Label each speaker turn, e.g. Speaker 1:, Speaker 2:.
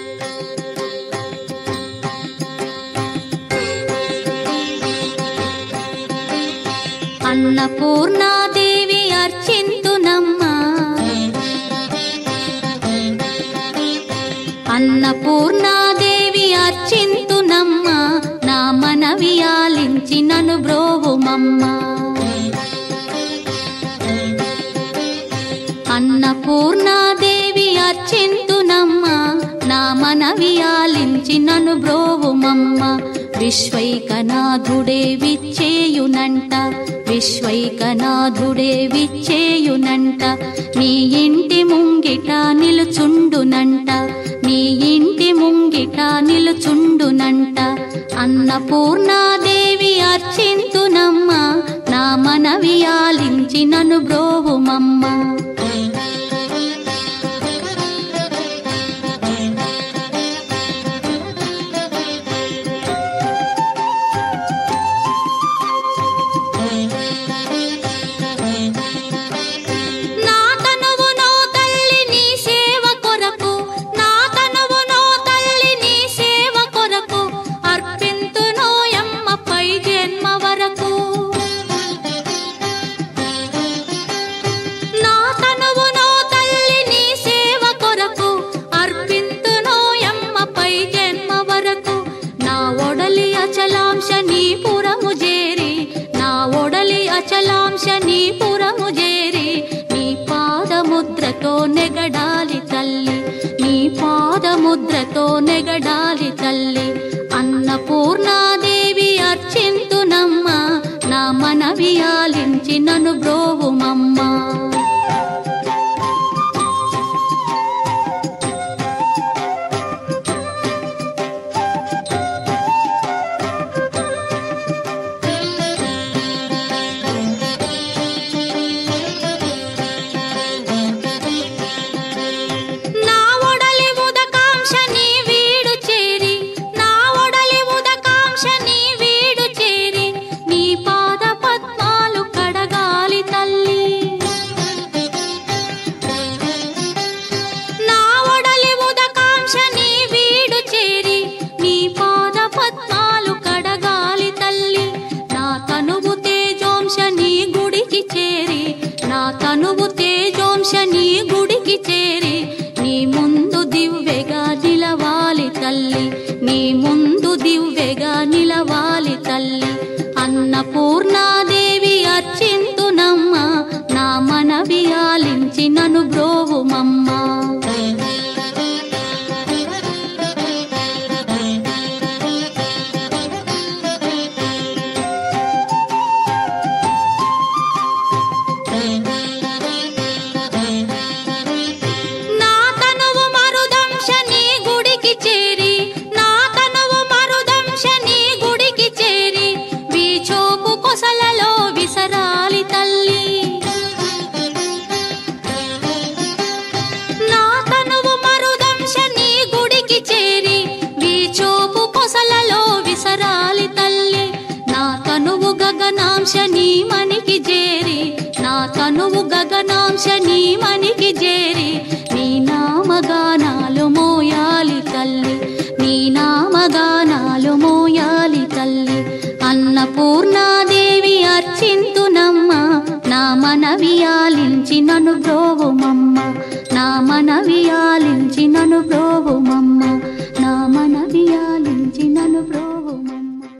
Speaker 1: అన్నపూర్ణాదేవి అర్చింతునమ్మా, అన్నపూర్ణాదేవి అర్చింతునమ్మా, నా మనవి ఆలించి నన్ను బ్రోవుమమ్మా. అన్నపూర్ణాదేవి అర్చింతునమ్మా, నా మనవి ఆలించి నన్ను బ్రోవుమమ్మా. విశ్వైకనాథుడే విచ్చేయునంట, విశ్వైకనాథుడే విచ్చేయునంట, నీ ఇంటి ముంగిట నిలుచుండునంట, నీ ఇంటి ముంగిట నిలుచుండునంట. అన్నపూర్ణాదేవి అర్చింతునమ్మా, నా మనవి ఆలించి నన్ను బ్రోవుమమ్మా. అచలాంశనీపురము చేరి నీ పాదముద్రతో నెగడాలి తల్లి, నీ పాదముద్రతో నెగడాలి తల్లి. అన్నపూర్ణాదేవి అర్చింతునమ్మా, నా మనవి ఆలించి నన్ను బ్రోవుమమ్మా. తనువు తేజోంశని గుడికి చేరి నీ ముందు దివ్వెగా నిలవాలి తల్లి, నీ ముందు దివ్వెగా నిలవాలి తల్లి. అన్నపూర్ణాదేవి అర్చింతునమ్మా, నా మనవి ఆలించి నన్ను బ్రోవుమమ్మా. గగనాంశని మనికి చేరి, నా తనువు గగనాంశని మనికి చేరి నీ నామగానాలు మోయాలి తల్లి, నీ నామగానాలు మోయాలి తల్లి. అన్నపూర్ణాదేవి అర్చింతునమ్మా, నా మనవి ఆలించి నన్ను బ్రోవుమమ్మ, నా మనవి ఆలించి నన్ను బ్రోవుమమ్మ.